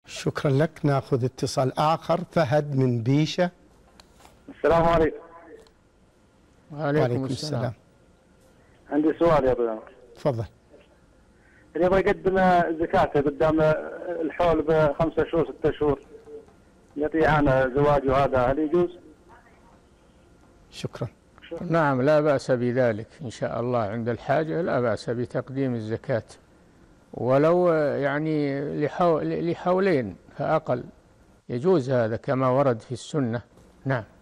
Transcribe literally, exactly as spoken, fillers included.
شكرا لك. ناخذ اتصال آخر. فهد من بيشة. السلام عليكم. وعليكم, وعليكم السلام. السلام. عندي سؤال يا ابو. تفضل. اللي يبغى يقدم زكاته قدام الحول بخمسة شهور ستة شهور يعطي عن زواجه، هذا هل يجوز؟ شكرا. نعم لا بأس بذلك إن شاء الله، عند الحاجة لا بأس بتقديم الزكاة، ولو يعني لحولين فأقل يجوز هذا كما ورد في السنة. نعم.